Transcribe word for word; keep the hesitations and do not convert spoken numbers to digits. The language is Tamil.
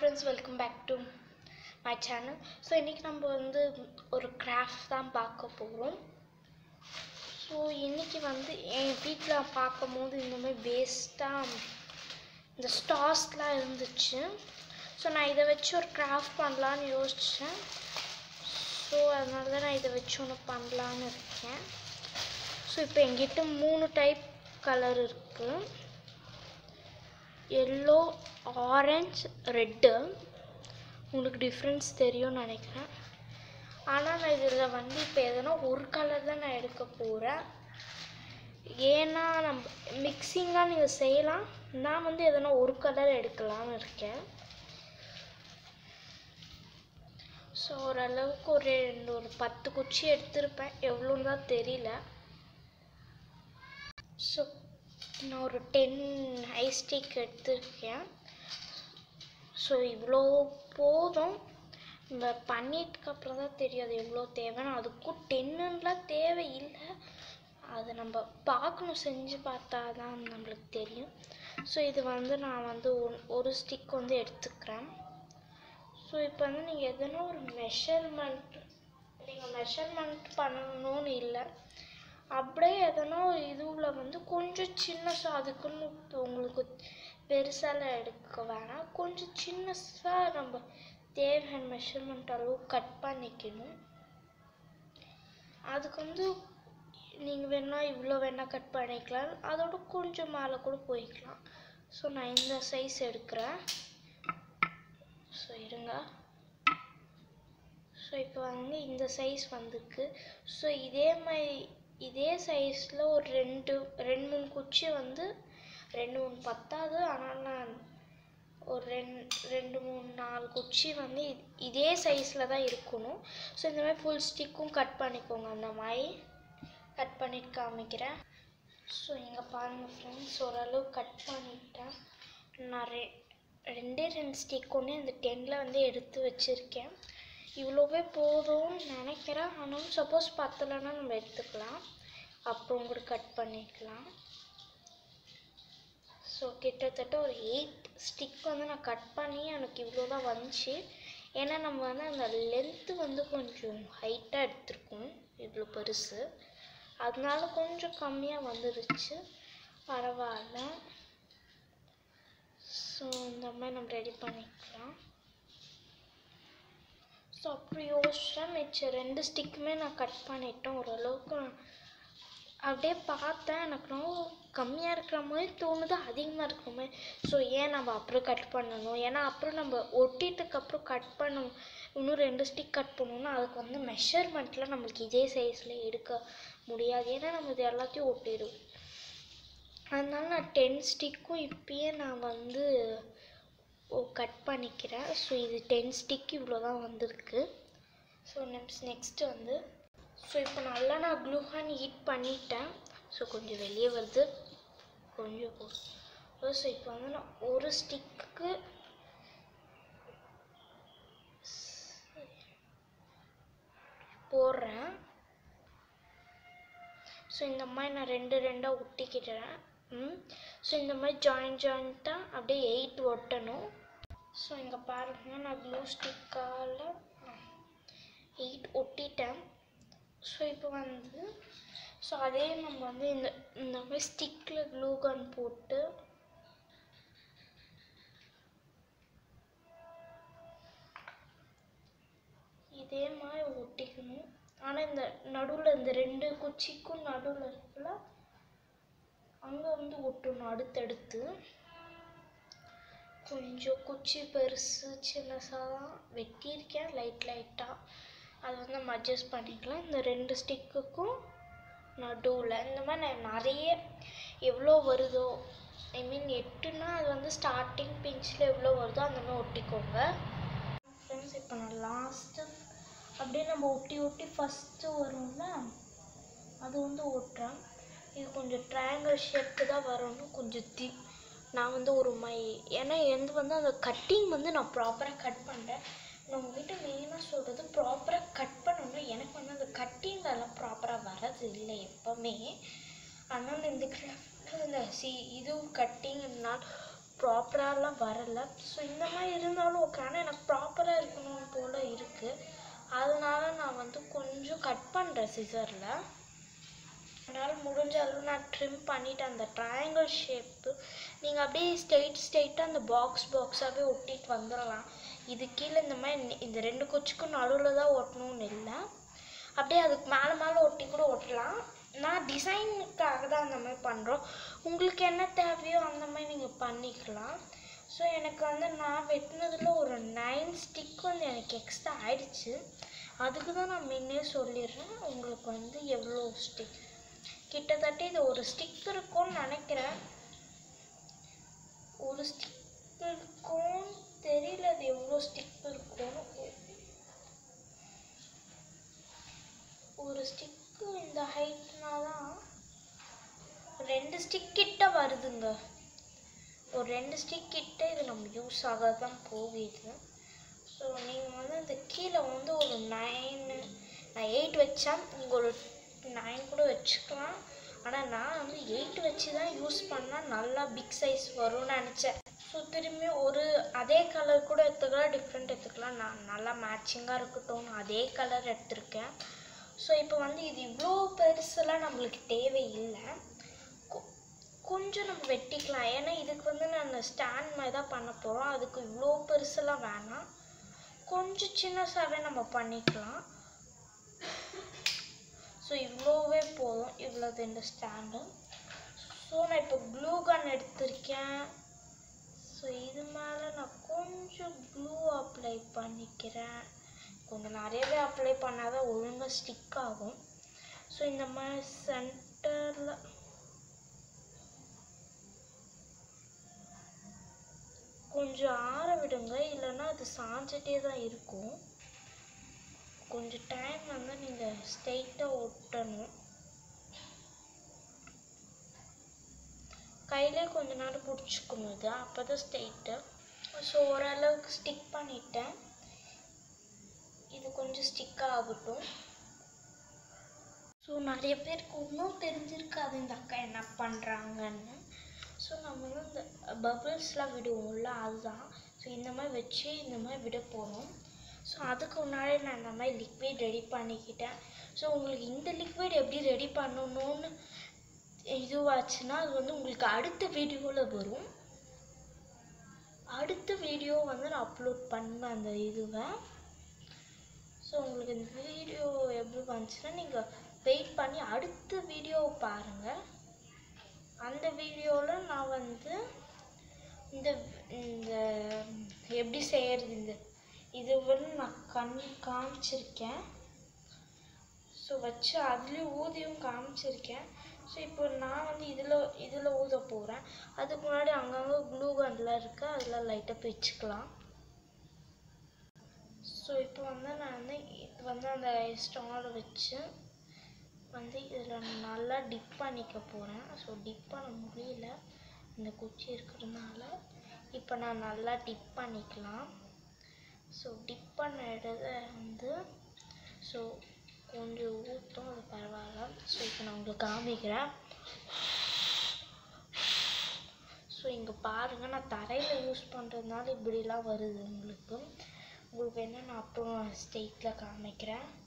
friends, welcome back to my channel. So இன்னைக்கு நம்ம வந்து ஒரு கிராஃப்ட் தான் பார்க்க போறோம். ஸோ இன்னைக்கு வந்து என் வீட்டில் பார்க்கும்போது இந்த மாதிரி வேஸ்ட்டாக இந்த ஸ்டார்ஸ்லாம் இருந்துச்சு. ஸோ நான் இதை வச்சு ஒரு கிராஃப்ட் பண்ணலான்னு யோசித்தேன். ஸோ அதனால தான் நான் இதை வச்சு ஒன்று பண்ணலான்னு இருக்கேன். ஸோ இப்போ என்கிட்ட மூணு டைப் கலர் இருக்குது. Yellow, orange, red. உங்களுக்கு டிஃப்ரென்ஸ் தெரியும்னு நினைக்கிறேன். ஆனால் நான் இதில் வந்து இப்போ எதனா ஒரு கலர் தான் நான் எடுக்க போகிறேன். ஏன்னா நம்ம மிக்சிங்காக நீங்கள் செய்யலாம். நான் வந்து எதனா ஒரு கலர் எடுக்கலான்னு இருக்கேன். ஸோ ஓரளவுக்கு ஒரு ரெண்டு ஒரு பத்து குச்சி எடுத்திருப்பேன், எவ்வளோன்னு தான் தெரியல. ஸோ நான் ஒரு டென் ஐஸ் ஸ்டிக் எடுத்திருக்கேன். ஸோ இவ்வளோ போதும். நம்ம பண்ணிட்டுக்கு அப்புறம் தான் தெரியும் அது எவ்வளோ தேவைன்னு. அதுக்கும் டென்னுலாம் தேவையில்லை, அதை நம்ம பார்க்கணும், செஞ்சு பார்த்தா தான் நம்மளுக்கு தெரியும். ஸோ இது வந்து நான் வந்து ஒன் ஒரு ஸ்டிக் வந்து எடுத்துக்கிறேன். ஸோ இப்போ வந்து நீங்கள் எதனா ஒரு மெஷர்மெண்ட் நீங்கள் மெஷர்மெண்ட் பண்ணணும்னு இல்லை, அப்படியே எதனா இதுவில் வந்து கொஞ்சம் சின்னசாக, அதுக்குன்னு உங்களுக்கு பெருசாலாம் எடுக்க வேணாம், கொஞ்சம் சின்னசாக நம்ம தேவையான மெஷர்மெண்ட் அளவு கட் பண்ணிக்கணும். அதுக்கு வந்து நீங்கள் வேணால் இவ்வளோ வேணால் கட் பண்ணிக்கலாம், அதோட கொஞ்சம் மேலே கூட போய்க்கலாம். ஸோ நான் இந்த சைஸ் எடுக்கிறேன். ஸோ இருங்க. ஸோ இப்போ வந்து இந்த சைஸ் வந்துருக்கு. ஸோ இதே மாதிரி இதே சைஸில் ஒரு ரெண்டு ரெண்டு மூணு குச்சி வந்து ரெண்டு மூணு பத்தாது, ஆனால் நான் ஒரு ரெண்டு ரெண்டு மூணு நாலு குச்சி வந்து இதே சைஸில் தான் இருக்கணும். ஸோ இந்த மாதிரி ஃபுல் ஸ்டிக்கும் கட் பண்ணிக்கோங்க. அந்த மாதிரி கட் பண்ணிட்டு காமிக்கிறேன். ஸோ இங்கே பாருங்கள் ஃப்ரெண்ட்ஸ், ஓரளவு கட் பண்ணிட்டேன். நான் ரெ ரெண்டே ரெண்டு ஸ்டிக் ஒன்று இந்த டென்னில் வந்து எடுத்து வச்சுருக்கேன். இவ்வளோவே போதும்னு நினைக்கிறேன். ஆனாலும் சப்போஸ் பத்தலைன்னா நம்ம எடுத்துக்கலாம், அப்புறம் கூட கட் பண்ணிக்கலாம். ஸோ கிட்டத்தட்ட ஒரு எயிட் ஸ்டிக் வந்து நான் கட் பண்ணி எனக்கு இவ்வளோ தான் வந்துச்சு. ஏன்னா நம்ம வந்து அந்த லென்த்து வந்து கொஞ்சம் ஹைட்டாக எடுத்துருக்கோம், இவ்வளோ பெருசு, அதனால கொஞ்சம் கம்மியாக வந்துருச்சு, பரவாயில்ல. ஸோ இந்த மாதிரி நம்ம ரெடி பண்ணிக்கலாம். ஸோ அப்படி யோசிச்சேன், மிச்சம் ரெண்டு ஸ்டிக்குமே நான் கட் பண்ணிட்டேன். ஓரளவுக்கு அப்படியே பார்த்தேன், எனக்கு ரொம்ப கம்மியாக இருக்கிற மாதிரி தோணுது, அதிகமாக இருக்கிற மாதிரி. ஸோ ஏன் நம்ம அப்புறம் கட் பண்ணணும், ஏன்னா அப்புறம் நம்ம ஒட்டிட்டுக்கப்புறம் கட் பண்ணணும், இன்னும் ரெண்டு ஸ்டிக் கட் பண்ணணும்னா அதுக்கு வந்து மெஷர்மெண்ட்டில் நம்மளுக்கு இதே சைஸில் எடுக்க முடியாது, ஏன்னா நம்ம இது எல்லாத்தையும் ஒட்டிடும். அதனால நான் டென் ஸ்டிக்கும் இப்பயே நான் வந்து ஓ கட் பண்ணிக்கிறேன். ஸோ இது டென் ஸ்டிக் இவ்வளோ தான் வந்திருக்கு. ஸோ நெக்ஸ்ட் நெக்ஸ்ட்டு வந்து ஸோ இப்போ நல்லா நான் க்ளூகான் ஹீட் பண்ணிட்டேன். ஸோ கொஞ்சம் வெளியே வருது, கொஞ்சம் போ ஸோ இப்போ வந்து நான் ஒரு ஸ்டிக்கு போடுறேன். ஸோ இந்த மாதிரி நான் ரெண்டு ரெண்டாக ஒட்டிக்கிட்டேன். ம் ஸோ இந்த மாதிரி ஜாயிண்ட் ஜாயிண்ட்டாக அப்படியே எயிட் ஒட்டணும். ஸோ இங்கே பாருங்கள், நான் க்ளூ ஸ்டிக்கால் எயிட் ஒட்டிட்டேன். ஸோ இப்போ வந்து ஸோ அதே நம்ம வந்து இந்த இந்த மாதிரி ஸ்டிக்கில் க்ளூ கன் போட்டு இதே மாதிரி ஒட்டிக்கணும். ஆனால் இந்த நடுவில் இந்த ரெண்டு குச்சிக்கும் நடுவில் இருக்குல்ல, அங்கே வந்து ஒட்டணும் அடுத்தடுத்து. கொஞ்சம் குச்சி பெருசு சின்னசாக தான் வெட்டியிருக்கேன், லைட் லைட்டாக, அது வந்து நம்ம அட்ஜஸ்ட் பண்ணிக்கலாம். இந்த ரெண்டு ஸ்டிக்குக்கும் நடுவில் இந்த மாதிரி நான் நிறைய எவ்வளோ வருதோ, ஐ மீன் எட்டுன்னா அது வந்து ஸ்டார்டிங் பிஞ்சில் எவ்வளோ வருதோ அந்த மாதிரி ஒட்டிக்கோங்க ஃப்ரெண்ட்ஸ். இப்போ நான் லாஸ்ட்டு அப்படியே நம்ம ஒட்டி ஒட்டி ஃபஸ்ட்டு வரும்ல, அது வந்து ஒட்டுறேன். இது கொஞ்சம் ட்ரையாங்கிள் ஷேப்க்கு தான் வரணும், கொஞ்சம் தி நான் வந்து ஒரு மை ஏன்னா எந்த வந்து அந்த கட்டிங் வந்து நான் ப்ராப்பராக கட் பண்ணுறேன். நான் உங்கள்கிட்ட மெயினாக சொல்கிறது ப்ராப்பராக கட் பண்ணணும். எனக்கு வந்து அந்த கட்டிங்கெல்லாம் ப்ராப்பராக வரது இல்லை எப்போவுமே. ஆனால் இந்த கிராஃப்டில் இந்த சி இதுவும் கட்டிங்னால் ப்ராப்பராலாம் வரலை. ஸோ இந்த மாதிரி இருந்தாலும் ஓகே, ஆனால் எனக்கு ப்ராப்பராக இருக்கணும் போல் இருக்குது. அதனால நான் வந்து கொஞ்சம் கட் பண்ணுறேன் சிசரில். அதனால் முடிஞ்ச அளவு நான் ட்ரிம் பண்ணிவிட்டு அந்த ட்ரையாங்கிள் ஷேப்பு நீங்கள் அப்படியே ஸ்ட்ரெயிட் ஸ்ட்ரெயிட்டாக அந்த பாக்ஸ் பாக்ஸாகவே ஒட்டிட்டு வந்துடலாம். இது கீழே இந்த மாதிரி இந்த ரெண்டு குச்சிக்கும் நடுவில் தான் ஒட்டணும்னு இல்லை, அப்படியே அதுக்கு மேலே மேலே ஒட்டி கூட ஒட்டலாம். நான் டிசைனுக்காக தான் அந்த மாதிரி பண்ணுறோம். உங்களுக்கு என்ன தேவையோ அந்த மாதிரி நீங்கள் பண்ணிக்கலாம். ஸோ எனக்கு வந்து நான் வெட்டினதில் ஒரு நைன் ஸ்டிக் வந்து எனக்கு எக்ஸ்ட்ரா ஆயிடுச்சு. அதுக்கு தான் நான் முன்னே சொல்லிடுறேன் உங்களுக்கு வந்து எவ்வளோ ஸ்டிக். கிட்டத்தட்ட இது ஒரு ஸ்டிக் இருக்கும்னு நினைக்கிறேன். ஒரு ஸ்டிக் இருக்கும் தெரியல, அது எவ்வளோ ஸ்டிக் இருக்கும். ஒரு ஸ்டிக்கு இந்த ஹைட்னா தான் ரெண்டு ஸ்டிக் கிட்ட வருதுங்க. ஒரு ரெண்டு ஸ்டிக் கிட்ட இது நம்ம யூஸ் ஆக தான் போகுது. ஸோ நீங்கள் வந்து இந்த கீழே வந்து ஒரு நைனு நான் எயிட் வச்சேன், நீங்கள் ஒரு நைன் கூட வச்சுக்கலாம். ஆனால் நான் வந்து எயிட் வச்சு தான் யூஸ் பண்ணால் நல்லா பிக் சைஸ் வரும்னு நினச்சேன். ஸோ திரும்பி ஒரு அதே கலர் கூட எடுத்துக்கலாம், டிஃப்ரெண்ட் எடுத்துக்கலாம். நான் நல்லா மேட்சிங்காக இருக்கட்டும் அதே கலர் எடுத்திருக்கேன். ஸோ இப்போ வந்து இது இவ்வளோ பெருசெல்லாம் நம்மளுக்கு தேவையில்லை, கொஞ்சம் நம்ம வெட்டிக்கலாம். ஏன்னா இதுக்கு வந்து நான் ஸ்டாண்ட் மாதிரி தான் பண்ண போகிறோம், அதுக்கு இவ்வளோ பெருசெல்லாம் வேணாம், கொஞ்சம் சின்னசாகவே நம்ம பண்ணிக்கலாம். ஸோ இவ்வளோவே போதும், இவ்வளோது இந்த ஸ்டாண்டு. ஸோ நான் இப்போ க்ளூ கன் எடுத்திருக்கேன். ஸோ இது மேலே நான் கொஞ்சம் க்ளூ அப்ளை பண்ணிக்கிறேன். கொஞ்சம் நிறையவே அப்ளை பண்ணால் தான் ஒழுங்காக ஸ்டிக் ஆகும். ஸோ இந்த மாதிரி சென்டரில் கொஞ்சம் ஆற விடுங்க, இல்லைன்னா அது சாஞ்சிட்டே தான் இருக்கும். கொஞ்சம் டைம் வந்து நீங்கள் ஸ்ட்ரெயிட்டாக ஒட்டணும். கையிலே கொஞ்ச நேரம் பிடிச்சிக்கணும் இது, அப்போ தான் ஸ்ட்ரெயிட்டு. ஸோ ஓரளவுக்கு ஸ்டிக் பண்ணிட்டேன், இது கொஞ்சம் ஸ்டிக்காக ஆகட்டும். ஸோ நிறைய பேருக்கு இன்னும் தெரிஞ்சிருக்காது இந்த அக்கா என்ன பண்ணுறாங்கன்னு. ஸோ நம்ம வந்து இந்த பபிள்ஸ்லாம் விடுவோம்ல அதுதான். ஸோ இந்த மாதிரி வச்சு இந்த மாதிரி விட போகிறோம். ஸோ அதுக்கு முன்னாடி நான் இந்த மாதிரி லிக்விட் ரெடி பண்ணிக்கிட்டேன். ஸோ உங்களுக்கு இந்த லிக்விட் எப்படி ரெடி பண்ணணும்னு இதுவாச்சுன்னா அது வந்து உங்களுக்கு அடுத்த வீடியோவில் வரும். அடுத்த வீடியோ வந்து நான் அப்லோட் பண்ணுவேன் அந்த இதுவை. ஸோ உங்களுக்கு இந்த வீடியோ எப்படி வந்துச்சுன்னா நீங்கள் வெயிட் பண்ணி அடுத்த வீடியோவை பாருங்கள். அந்த வீடியோவில் நான் வந்து இந்த இந்த எப்படி செய்கிறது இந்த இது வந்து நான் கண் காமிச்சிருக்கேன். ஸோ வச்சு அதுலேயும் ஊதியும் காமிச்சிருக்கேன். ஸோ இப்போ நான் வந்து இதில் இதில் ஊத போகிறேன். அதுக்கு முன்னாடி அங்கங்கே க்ளூ கன்லாம் இருக்குது, அதில் லைட்டாக பிச்சுக்கலாம். ஸோ இப்போ வந்து நான் வந்து இது வந்து அந்த ஸ்டாலை வச்சு வந்து இதில் நல்லா டிப் பண்ணிக்க போகிறேன். ஸோ டிப் பண்ண முடியல இந்த குச்சி இருக்கிறதுனால. இப்போ நான் நல்லா டிப் பண்ணிக்கலாம். ஸோ டிப் பண்ண இடத்த வந்து ஸோ கொஞ்சம் ஊற்றும், அது பரவாயில்ல. ஸோ இப்போ நான் உங்களுக்கு காமிக்கிறேன். ஸோ இங்கே பாருங்கள், நான் தரையில் யூஸ் பண்ணுறதுனால இப்படிலாம் வருது உங்களுக்கு. உங்களுக்கு என்ன நான் அப்புறம் ஸ்ட்ரெயிட்டில் காமிக்கிறேன்.